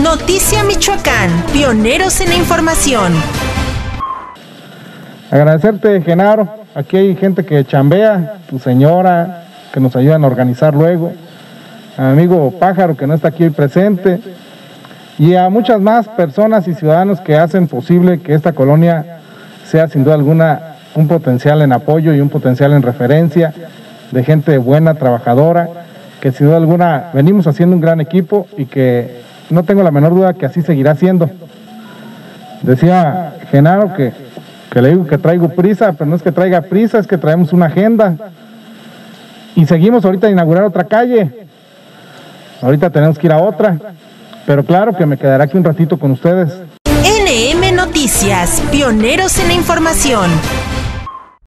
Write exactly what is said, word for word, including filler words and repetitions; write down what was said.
Noticia Michoacán, pioneros en la información. Agradecerte, Genaro. Aquí hay gente que chambea, tu señora, que nos ayudan a organizar luego, a mi amigo Pájaro, que no está aquí hoy presente, y a muchas más personas y ciudadanos que hacen posible que esta colonia sea sin duda alguna un potencial en apoyo y un potencial en referencia de gente buena, trabajadora, que sin duda alguna venimos haciendo un gran equipo y que no tengo la menor duda que así seguirá siendo. Decía Genaro que, que le digo que traigo prisa, pero no es que traiga prisa, es que traemos una agenda y seguimos ahorita a inaugurar otra calle. Ahorita tenemos que ir a otra, pero claro que me quedaré aquí un ratito con ustedes. N M Noticias, pioneros en la información.